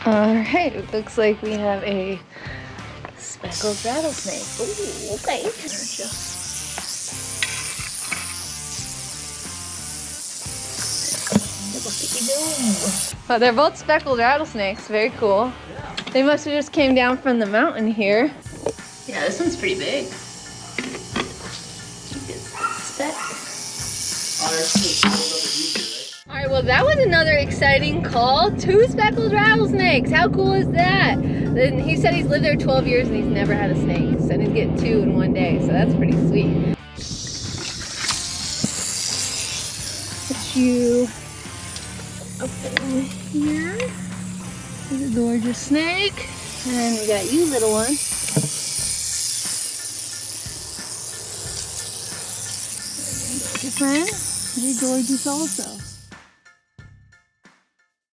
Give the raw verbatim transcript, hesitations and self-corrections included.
Alright, it looks like we have a speckled rattlesnake. Ooh, okay. Oh, they're both speckled rattlesnakes. Very cool. They must have just came down from the mountain here. Yeah, this one's pretty big. Speck. Alright, well that was another exciting call. Two speckled rattlesnakes. How cool is that? Then he said he's lived there twelve years and he's never had a snake. He said he's getting two in one day, so that's pretty sweet. Put you up in here. There's a gorgeous snake. And we got you, little one. Your friend, you're gorgeous also.